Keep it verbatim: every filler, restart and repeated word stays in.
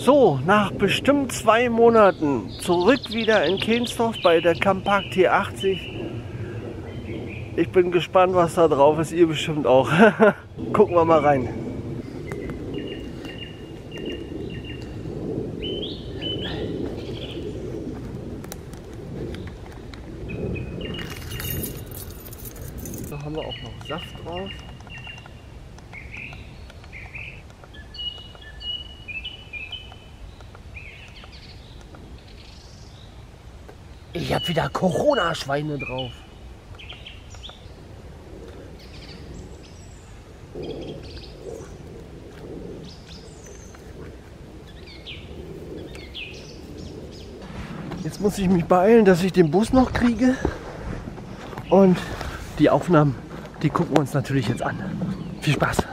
So, nach bestimmt zwei Monaten zurück wieder in Kehnsdorf bei der Campag T achtzig. Ich bin gespannt, was da drauf ist, ihr bestimmt auch. Gucken wir mal rein. Da haben wir auch noch Saft drauf. Ich hab wieder Corona-Schweine drauf. Jetzt muss ich mich beeilen, dass ich den Bus noch kriege. Und die Aufnahmen, die gucken wir uns natürlich jetzt an. Viel Spaß!